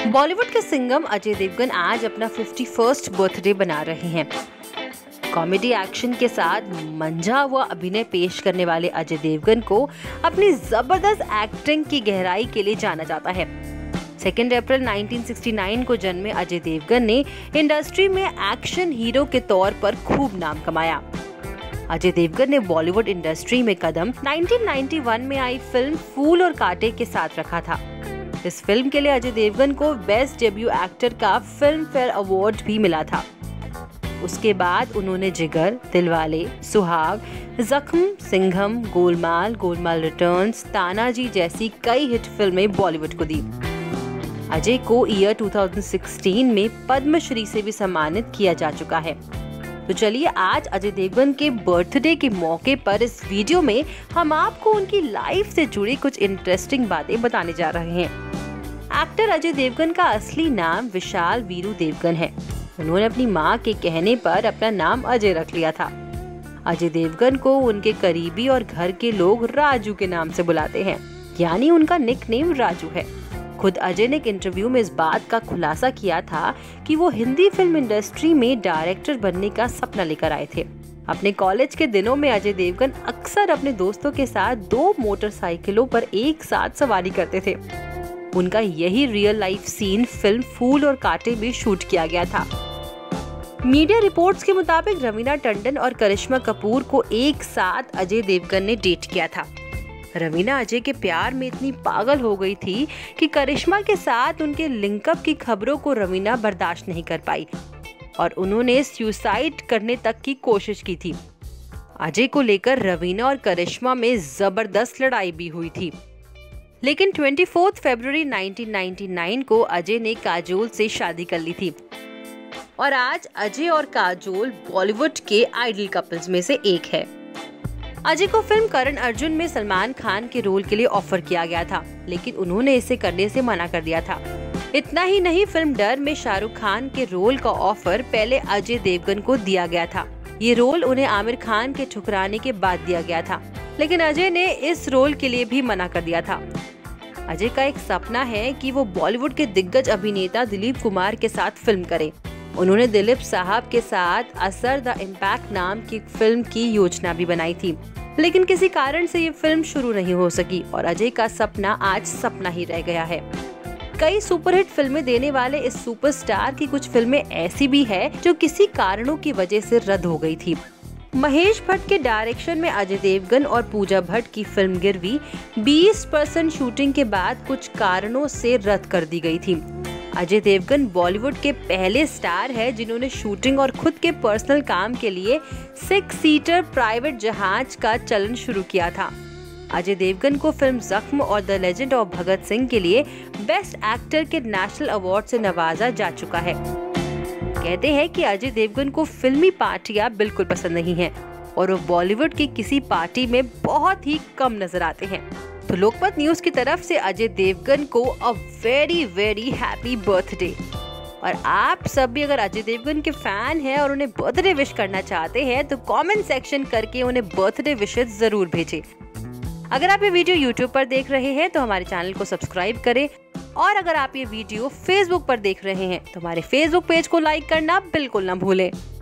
बॉलीवुड के सिंघम अजय देवगन आज अपना 51st बर्थडे बना रहे हैं। कॉमेडी एक्शन के साथ मंझा हुआ अभिनय पेश करने वाले अजय देवगन को अपनी जबरदस्त एक्टिंग की गहराई के लिए जाना जाता है। 2 अप्रैल 1969 को जन्मे अजय देवगन ने इंडस्ट्री में एक्शन हीरो के तौर पर खूब नाम कमाया। अजय देवगन ने बॉलीवुड इंडस्ट्री में कदम 1991 में आई फिल्म फूल और कांटे के साथ रखा था। इस फिल्म के लिए अजय देवगन को बेस्ट डेब्यू एक्टर का फिल्म फेयर अवार्ड भी मिला था। उसके बाद उन्होंने जिगर, दिलवाले, सुहाग, जख्म, सिंघम, गोलमाल, गोलमाल रिटर्न्स, तानाजी जैसी कई हिट फिल्में बॉलीवुड को दी। अजय को ईयर 2016 में पद्मश्री से भी सम्मानित किया जा चुका है। तो चलिए आज अजय देवगन के बर्थडे के मौके पर इस वीडियो में हम आपको उनकी लाइफ से जुड़ी कुछ इंटरेस्टिंग बातें बताने जा रहे हैं। एक्टर अजय देवगन का असली नाम विशाल वीरू देवगन है। उन्होंने अपनी मां के कहने पर अपना नाम अजय रख लिया था। अजय देवगन को उनके करीबी और घर के लोग राजू के नाम से बुलाते हैं, यानी उनका निकनेम राजू है। खुद अजय ने एक इंटरव्यू में इस बात का खुलासा किया था कि वो हिंदी फिल्म इंडस्ट्री में डायरेक्टर बनने का सपना लेकर आए थे। अपने कॉलेज के दिनों में अजय देवगन अक्सर अपने दोस्तों के साथ 2 मोटरसाइकिलों पर एक साथ सवारी करते थे। उनका यही real life scene film Phool Aur Kaante में शूट किया गया था। मीडिया रिपोर्ट्स के मुताबिक रवीना टंडन और करिश्मा कपूर को एक साथ अजय देवगन ने डेट किया था। रवीना अजय के प्यार में इतनी पागल हो गई थी कि करिश्मा के साथ उनके लिंकअप की खबरों को रवीना बर्दाश्त नहीं कर पाई और उन्होंने सुसाइड करने तक की कोशिश की थी। अजय को लेकर रवीना और करिश्मा में जबरदस्त लड़ाई भी हुई थी, लेकिन 24 फरवरी 1999 को अजय ने काजोल से शादी कर ली थी और आज अजय और काजोल बॉलीवुड के आइडल कपल्स में से एक है। अजय को फिल्म करण अर्जुन में सलमान खान के रोल के लिए ऑफर किया गया था, लेकिन उन्होंने इसे करने से मना कर दिया था। इतना ही नहीं, फिल्म डर में शाहरुख खान के रोल का ऑफर पहले अजय देवगन को दिया गया था। ये रोल उन्हें आमिर खान के ठुकराने के बाद दिया गया था, लेकिन अजय ने इस रोल के लिए भी मना कर दिया था। अजय का एक सपना है कि वो बॉलीवुड के दिग्गज अभिनेता दिलीप कुमार के साथ फिल्म करें। उन्होंने दिलीप साहब के साथ असर द इम्पैक्ट नाम की फिल्म की योजना भी बनाई थी, लेकिन किसी कारण से ये फिल्म शुरू नहीं हो सकी और अजय का सपना आज सपना ही रह गया है। कई सुपरहिट फिल्में देने वाले इस सुपरस्टार की कुछ फिल्में ऐसी भी है जो किसी कारणों की वजह से रद्द हो गई थी। महेश भट्ट के डायरेक्शन में अजय देवगन और पूजा भट्ट की फिल्म गिरवी 20% शूटिंग के बाद कुछ कारणों से रद्द कर दी गई थी। अजय देवगन बॉलीवुड के पहले स्टार है जिन्होंने शूटिंग और खुद के पर्सनल काम के लिए 6 सीटर प्राइवेट जहाज का चलन शुरू किया था। अजय देवगन को फिल्म जख्म और the legend of Bhagat Singh के लिए बेस्ट एक्टर के नेशनल अवार्ड से नवाजा जा चुका है। कहते हैं कि अजय देवगन को फिल्मी पार्टियां बिल्कुल पसंद नहीं हैं और वो बॉलीवुड की किसी पार्टी में बहुत ही कम नजर आते हैं। तो लोकमत न्यूज की तरफ से अजय देवगन को a very very happy birthday. और आप सब भी अगर अजय देवगन के फैन हैं और उन्हें बर्थडे विश करना चाहते हैं तो कमेंट सेक्शन करके उन्हें बर्थडे विशेस जरूर भेजें। अगर आप ये वीडियो YouTube पर देख रहे हैं तो हमारे चैनल को सब्सक्राइब करें और अगर आप ये वीडियो Facebook पर देख रहे हैं तो हमारे Facebook पेज को लाइक करना बिल्कुल ना भूलें।